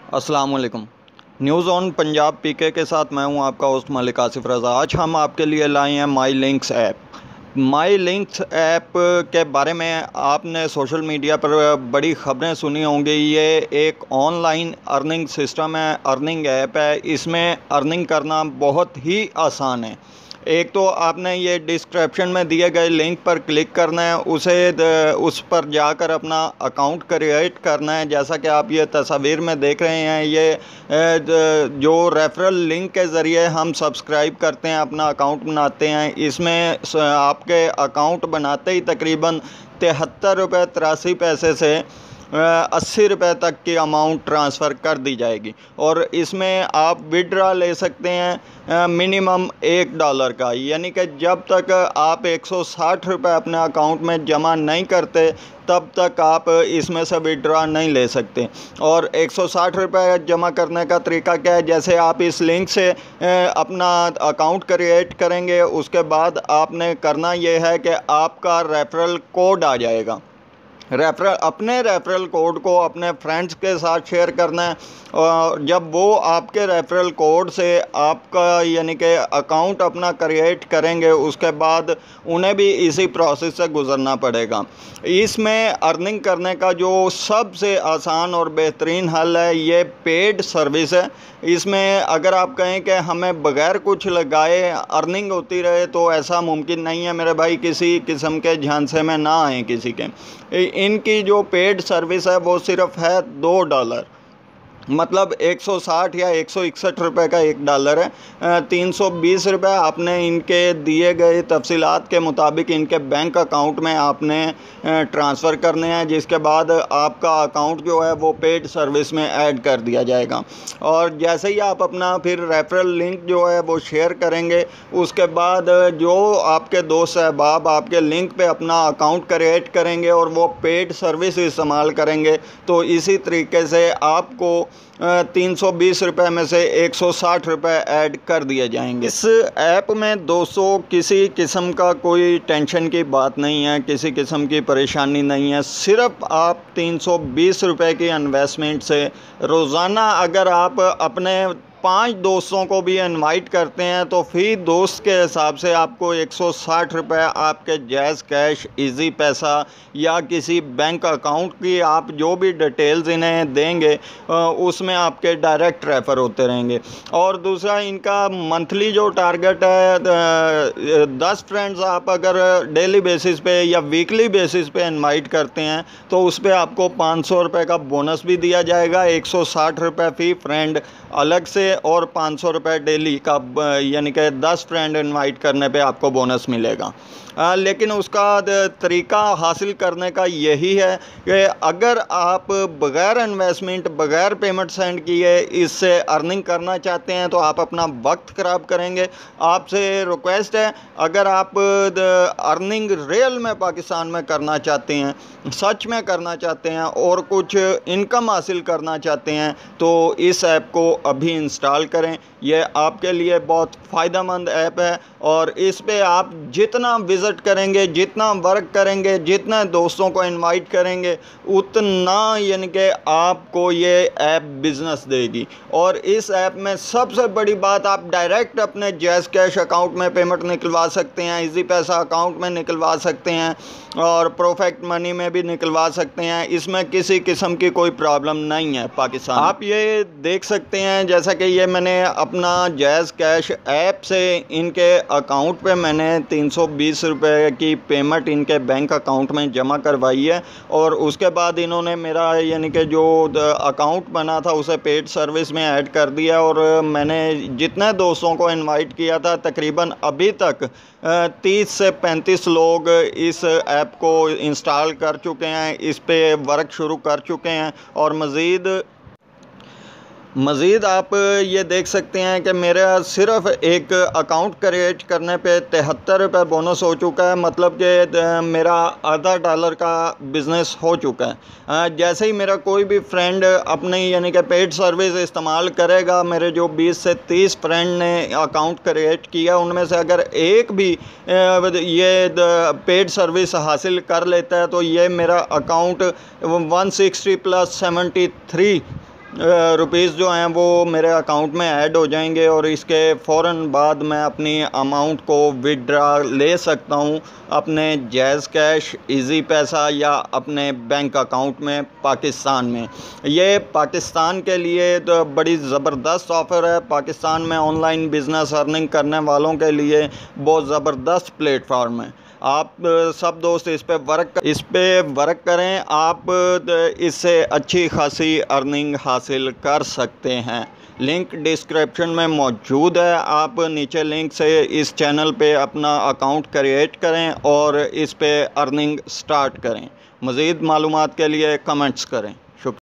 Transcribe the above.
अस्सलाम वालेकुम। News on Punjab पीके के साथ मैं हूं आपका होस्ट मलिक आसिफ रज़ा। आज हम आपके लिए लाए हैं My Links app. My Links app के बारे में आपने सोशल मीडिया पर बड़ी ख़बरें सुनी होंगी। ये एक ऑनलाइन अर्निंग सिस्टम है, अर्निंग ऐप है। इसमें अर्निंग करना बहुत ही आसान है। एक तो आपने ये डिस्क्रिप्शन में दिए गए लिंक पर क्लिक करना है, उस पर जाकर अपना अकाउंट क्रिएट करना है। जैसा कि आप ये तस्वीर में देख रहे हैं, ये जो रेफरल लिंक के ज़रिए हम सब्सक्राइब करते हैं, अपना अकाउंट बनाते हैं। इसमें आपके अकाउंट बनाते ही तकरीबन 73 रुपये 83 पैसे से 80 रुपये तक की अमाउंट ट्रांसफ़र कर दी जाएगी। और इसमें आप विड्रा ले सकते हैं मिनिमम $1 का, यानी कि जब तक आप 160 रुपये अपने अकाउंट में जमा नहीं करते तब तक आप इसमें से विड्रा नहीं ले सकते। और 160 रुपये जमा करने का तरीका क्या है? जैसे आप इस लिंक से अपना अकाउंट क्रिएट करेंगे, उसके बाद आपने करना ये है कि आपका रेफरल कोड आ जाएगा। अपने रेफरल कोड को अपने फ्रेंड्स के साथ शेयर करना है। और जब वो आपके रेफरल कोड से आपका यानी कि अकाउंट अपना क्रिएट करेंगे, उसके बाद उन्हें भी इसी प्रोसेस से गुज़रना पड़ेगा। इसमें अर्निंग करने का जो सबसे आसान और बेहतरीन हल है, ये पेड सर्विस है। इसमें अगर आप कहें कि हमें बग़ैर कुछ लगाए अर्निंग होती रहे, तो ऐसा मुमकिन नहीं है मेरे भाई। किसी किस्म के झांसे में ना आए किसी के। इनकी जो पेड सर्विस है वो सिर्फ़ है $2, मतलब 160 या 161 रुपये का $1 है। 320 रुपये आपने इनके दिए गए तफसीलात के मुताबिक इनके बैंक अकाउंट में आपने ट्रांसफ़र करने हैं, जिसके बाद आपका अकाउंट जो है वो पेड सर्विस में ऐड कर दिया जाएगा। और जैसे ही आप अपना फिर रेफरल लिंक जो है वो शेयर करेंगे, उसके बाद जो आपके दोस्त अहबाब आपके लिंक पे अपना अकाउंट क्रिएट करेंगे और वो पेड सर्विस इस्तेमाल करेंगे, तो इसी तरीके से आपको 320 रुपये में से 160 रुपये ऐड कर दिए जाएंगे। इस ऐप में दोस्तों किसी किस्म का कोई टेंशन की बात नहीं है, किसी किस्म की परेशानी नहीं है। सिर्फ़ आप 320 रुपये की इन्वेस्टमेंट से रोज़ाना अगर आप अपने 5 दोस्तों को भी इनवाइट करते हैं, तो फी दोस्त के हिसाब से आपको 160 रुपये आपके जैज़ कैश, इजी पैसा या किसी बैंक अकाउंट की आप जो भी डिटेल्स इन्हें देंगे उसमें आपके डायरेक्ट रेफ़र होते रहेंगे। और दूसरा, इनका मंथली जो टारगेट है, 10 फ्रेंड्स आप अगर डेली बेसिस पे या वीकली बेसिस पे इनवाइट करते हैं, तो उस पर आपको 500 रुपये का बोनस भी दिया जाएगा। 160 रुपये फ़ी फ्रेंड अलग से और 500 रुपये डेली का, यानी कि 10 फ्रेंड इनवाइट करने पे आपको बोनस मिलेगा। लेकिन उसका तरीका हासिल करने का यही है कि अगर आप बग़ैर इन्वेस्टमेंट, बग़ैर पेमेंट सेंड किए इससे अर्निंग करना चाहते हैं, तो आप अपना वक्त ख़राब करेंगे। आपसे रिक्वेस्ट है, अगर आप अर्निंग रियल में पाकिस्तान में करना चाहते हैं, सच में करना चाहते हैं और कुछ इनकम हासिल करना चाहते हैं, तो इस ऐप को अभी इंस्टॉल करें। यह आपके लिए बहुत फ़ायदेमंद ऐप है और इस पे आप जितना विज़िट करेंगे, जितना वर्क करेंगे, जितने दोस्तों को इनवाइट करेंगे, उतना यानी कि आपको ये ऐप बिज़नेस देगी। और इस ऐप में सबसे बड़ी बात, आप डायरेक्ट अपने जैज़ कैश अकाउंट में पेमेंट निकलवा सकते हैं, इजी पैसा अकाउंट में निकलवा सकते हैं और परफेक्ट मनी में भी निकलवा सकते हैं। इसमें किसी किस्म की कोई प्रॉब्लम नहीं है पाकिस्तान। आप ये देख सकते हैं, जैसा कि ये मैंने अपना जैज़ कैश ऐप से इनके अकाउंट पे मैंने 320 रुपये की पेमेंट इनके बैंक अकाउंट में जमा करवाई है। और उसके बाद इन्होंने मेरा यानी कि जो अकाउंट बना था उसे पेड सर्विस में ऐड कर दिया। और मैंने जितने दोस्तों को इनवाइट किया था, तकरीबन अभी तक 30 से 35 लोग इस ऐप को इंस्टॉल कर चुके हैं, इस पे वर्क शुरू कर चुके हैं। और मज़ीद आप ये देख सकते हैं कि मेरा सिर्फ़ एक अकाउंट क्रिएट करने पे 73 रुपये बोनस हो चुका है, मतलब कि मेरा $0.5 का बिज़नेस हो चुका है। जैसे ही मेरा कोई भी फ्रेंड अपनी यानी कि पेड सर्विस इस्तेमाल करेगा, मेरे जो 20 से 30 फ्रेंड ने अकाउंट क्रिएट किया, उनमें से अगर एक भी ये पेड सर्विस हासिल कर लेता है, तो ये मेरा अकाउंट 160 + 73 रुपीस जो हैं वो मेरे अकाउंट में ऐड हो जाएंगे और इसके फ़ौरन बाद मैं अपनी अमाउंट को विड्रा ले सकता हूं अपने जैज़ कैश, इजी पैसा या अपने बैंक अकाउंट में पाकिस्तान में। ये पाकिस्तान के लिए तो बड़ी ज़बरदस्त ऑफ़र है। पाकिस्तान में ऑनलाइन बिज़नेस अर्निंग करने वालों के लिए बहुत ज़बरदस्त प्लेटफॉर्म है। आप सब दोस्त इस पे वर्क करें, आप इससे अच्छी खासी अर्निंग हासिल कर सकते हैं। लिंक डिस्क्रिप्शन में मौजूद है, आप नीचे लिंक से इस चैनल पे अपना अकाउंट क्रिएट करें और इस पे अर्निंग स्टार्ट करें। मज़ीद मालूमात के लिए कमेंट्स करें।